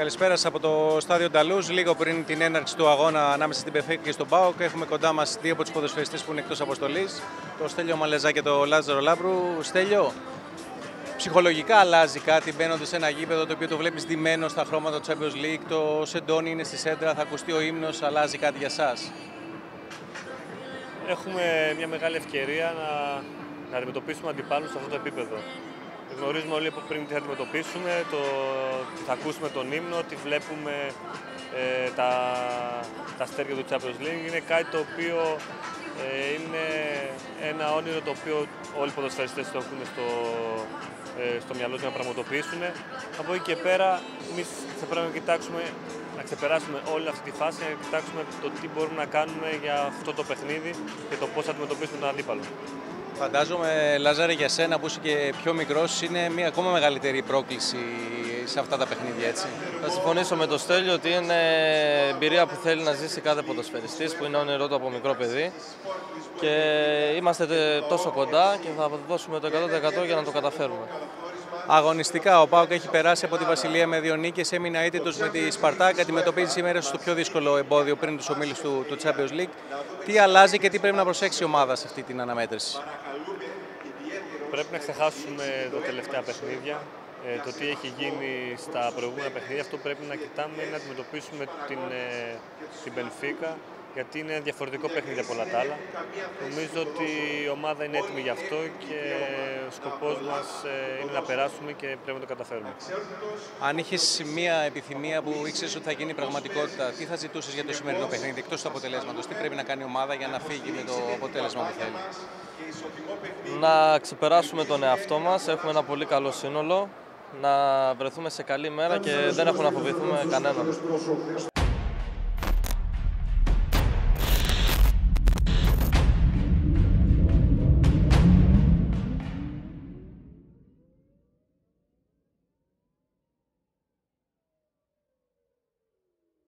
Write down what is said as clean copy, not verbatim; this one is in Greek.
Καλησπέρα σας από το στάδιο Νταλούζ. Λίγο πριν την έναρξη του αγώνα ανάμεσα στην Μπενφίκα και στον ΠΑΟΚ, έχουμε κοντά μας δύο από τους ποδοσφαιριστές που είναι εκτός αποστολής, τον Στέλιο Μαλεζά και τον Λάζαρο Λάμπρου. Στέλιο, ψυχολογικά αλλάζει κάτι μπαίνοντας σε ένα γήπεδο το οποίο το βλέπεις ντυμένο στα χρώματα του Champions League, το σεντόνι είναι στη σέντρα, θα ακουστεί ο ύμνος, αλλάζει κάτι για σας? Έχουμε μια μεγάλη ευκαιρία να αντιμετωπίσουμε αντιπάλους σε αυτό το επίπεδο. Γνωρίζουμε όλοι από πριν τι θα αντιμετωπίσουμε, τι θα ακούσουμε τον ύμνο, τι βλέπουμε τα αστέρια του Champions League. Είναι κάτι το οποίο είναι ένα όνειρο το οποίο όλοι οι ποδοσφαιριστές το έχουν στο μυαλό τους να πραγματοποιήσουν. Από εκεί και πέρα, εμείς θα πρέπει να ξεπεράσουμε όλη αυτή τη φάση, να κοιτάξουμε το τι μπορούμε να κάνουμε για αυτό το παιχνίδι και το πώς θα αντιμετωπίσουμε τον αντίπαλο. Φαντάζομαι, Λάζαρε, για σένα που είσαι και πιο μικρός, είναι μια ακόμα μεγαλύτερη πρόκληση σε αυτά τα παιχνίδια, έτσι. Θα συμφωνήσω με τον Στέλιο ότι είναι εμπειρία που θέλει να ζήσει κάθε ποδοσφαιριστής, που είναι όνειρό του από μικρό παιδί. Και είμαστε τόσο κοντά και θα δώσουμε το 100% για να το καταφέρουμε. Αγωνιστικά, ο ΠΑΟΚ έχει περάσει από τη Βασιλεία με 2 νίκες, έμεινε αίτητος με τη Σπαρτάκ, αντιμετωπίζει σήμερα στο πιο δύσκολο εμπόδιο πριν τους ομίλους του Champions League. Τι αλλάζει και τι πρέπει να προσέξει η ομάδα σε αυτή την αναμέτρηση? Πρέπει να ξεχάσουμε τα τελευταία παιχνίδια, το τι έχει γίνει στα προηγούμενα παιχνίδια. Αυτό πρέπει να κοιτάμε, να αντιμετωπίσουμε την Μπενφίκα, γιατί είναι διαφορετικό παιχνίδι από όλα τα άλλα. Νομίζω ότι η ομάδα είναι έτοιμη γι' αυτό και ο σκοπός μας είναι να περάσουμε και πρέπει να το καταφέρουμε. Αν είχες μια επιθυμία που ήξερες ότι θα γίνει πραγματικότητα, τι θα ζητούσες για το σημερινό παιχνίδι, εκτός του αποτελέσματος? Τι πρέπει να κάνει η ομάδα για να φύγει με το αποτέλεσμα που θέλει? Να ξεπεράσουμε τον εαυτό μας, έχουμε ένα πολύ καλό σύνολο, να βρεθούμε σε καλή μέρα και δεν έχουμε να φοβηθούμε κανέναν.